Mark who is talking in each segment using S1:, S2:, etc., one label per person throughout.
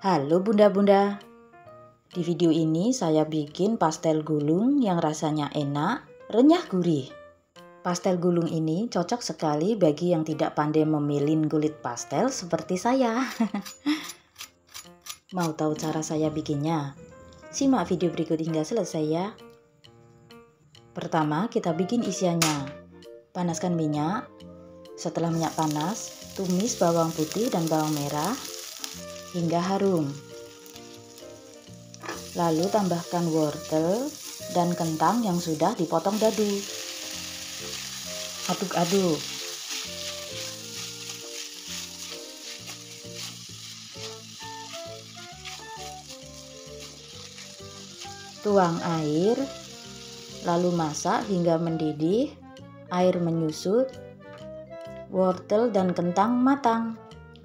S1: Halo bunda-bunda, di video ini saya bikin pastel gulung yang rasanya enak, renyah gurih. Pastel gulung ini cocok sekali bagi yang tidak pandai memilih kulit pastel seperti saya. Mau tahu cara saya bikinnya? Simak video berikut hingga selesai ya. Pertama kita bikin isiannya. Panaskan minyak. Setelah minyak panas, tumis bawang putih dan bawang merah hingga harum. Lalu tambahkan wortel dan kentang yang sudah dipotong dadu. Aduk-aduk. Tuang air, lalu masak hingga mendidih, air menyusut, wortel dan kentang matang.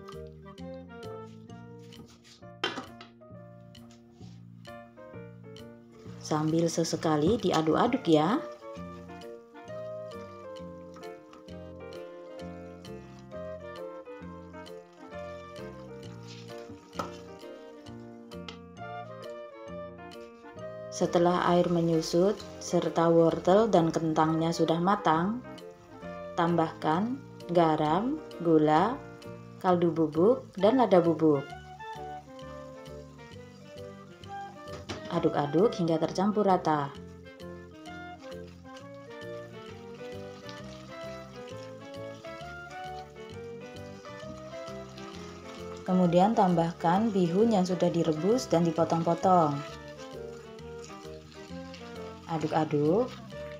S1: Sambil sesekali diaduk-aduk ya. Setelah air menyusut serta wortel dan kentangnya sudah matang, tambahkan garam, gula, kaldu bubuk, dan lada bubuk. Aduk-aduk hingga tercampur rata. Kemudian tambahkan bihun yang sudah direbus dan dipotong-potong. Aduk-aduk.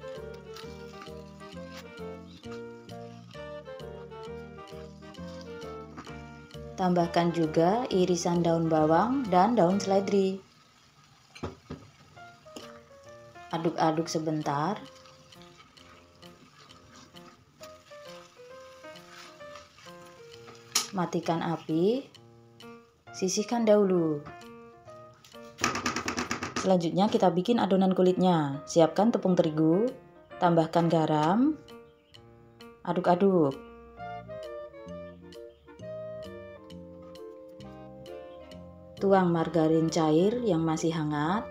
S1: Tambahkan juga irisan daun bawang dan daun seledri. Aduk-aduk sebentar. Matikan api. Sisihkan dahulu. Selanjutnya kita bikin adonan kulitnya. Siapkan tepung terigu, tambahkan garam, aduk-aduk. Tuang margarin cair yang masih hangat.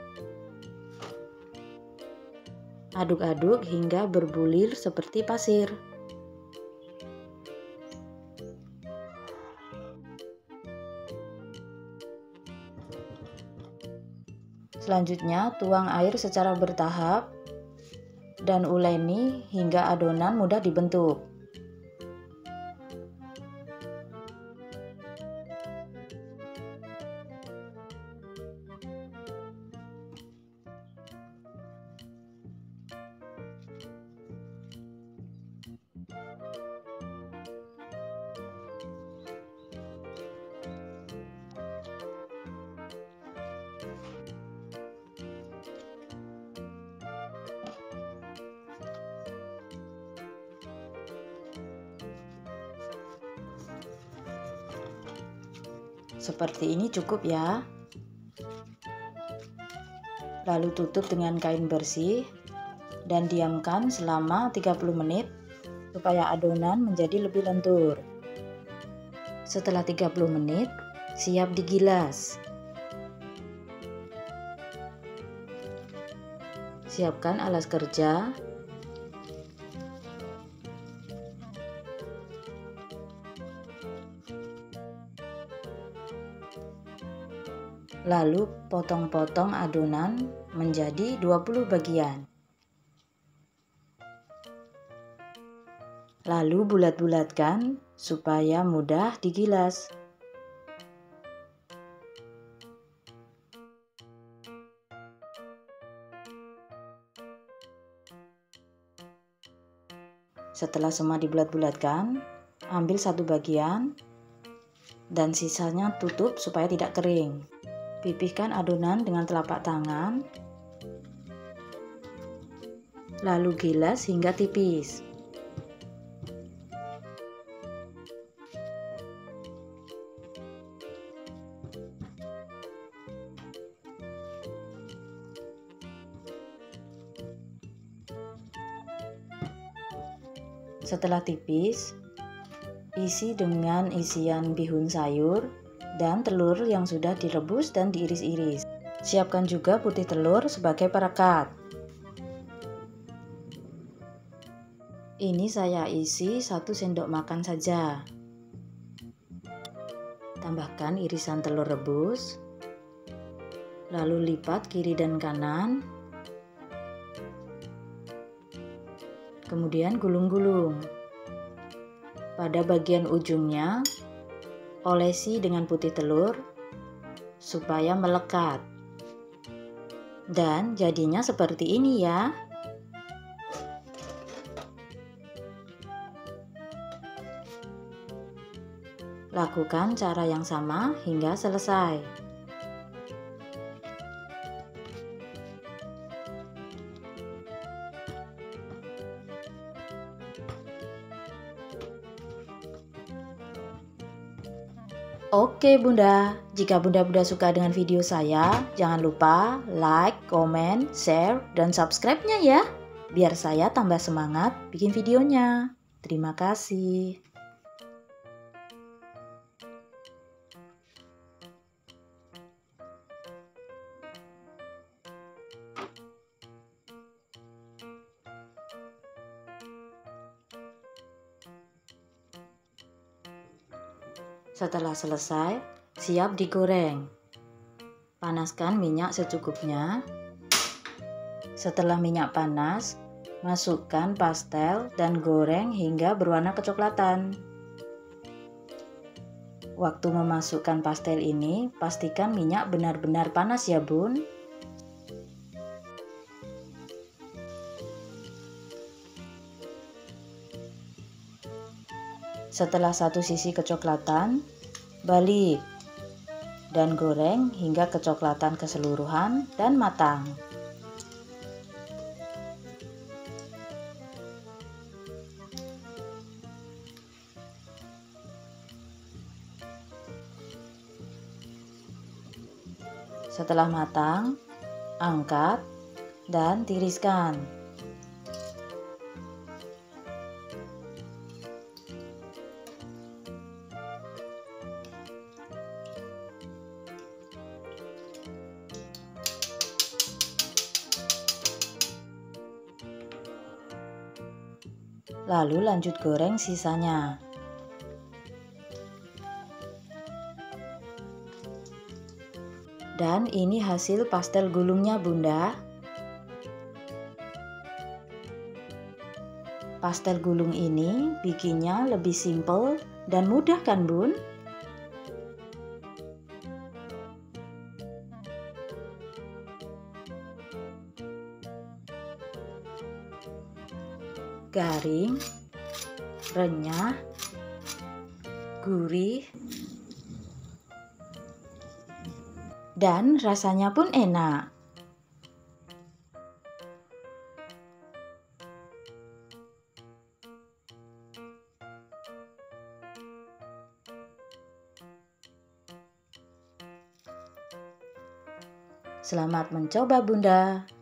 S1: Aduk-aduk hingga berbulir seperti pasir. Selanjutnya tuang air secara bertahap dan uleni hingga adonan mudah dibentuk. Seperti ini cukup ya. Lalu tutup dengan kain bersih dan diamkan selama 30 menit supaya adonan menjadi lebih lentur. Setelah 30 menit, siap digilas. Siapkan alas kerja. Lalu potong-potong adonan menjadi 20 bagian. Lalu bulat-bulatkan supaya mudah digilas. Setelah semua dibulat-bulatkan, ambil satu bagian dan sisanya tutup supaya tidak kering. Pipihkan adonan dengan telapak tangan, lalu gilas hingga tipis. Setelah tipis, isi dengan isian bihun sayur dan telur yang sudah direbus dan diiris-iris. Siapkan juga putih telur sebagai perekat. Ini saya isi 1 sendok makan saja. Tambahkan irisan telur rebus, lalu lipat kiri dan kanan, kemudian gulung-gulung. Pada bagian ujungnya, olesi dengan putih telur supaya melekat. Dan jadinya seperti ini ya. Lakukan cara yang sama hingga selesai. Oke Bunda, jika Bunda-Bunda suka dengan video saya, jangan lupa like, komen, share, dan subscribe-nya ya, biar saya tambah semangat bikin videonya. Terima kasih. Setelah selesai, siap digoreng. Panaskan minyak secukupnya. Setelah minyak panas, masukkan pastel dan goreng hingga berwarna kecoklatan. Waktu memasukkan pastel ini, pastikan minyak benar-benar panas ya Bun. Setelah satu sisi kecoklatan, balik dan goreng hingga kecoklatan keseluruhan dan matang. Setelah matang, angkat dan tiriskan. Lalu lanjut goreng sisanya. Dan ini hasil pastel gulungnya Bunda. Pastel gulung ini bikinnya lebih simple dan mudah kan Bun? Garing, renyah, gurih, dan rasanya pun enak. Selamat mencoba Bunda.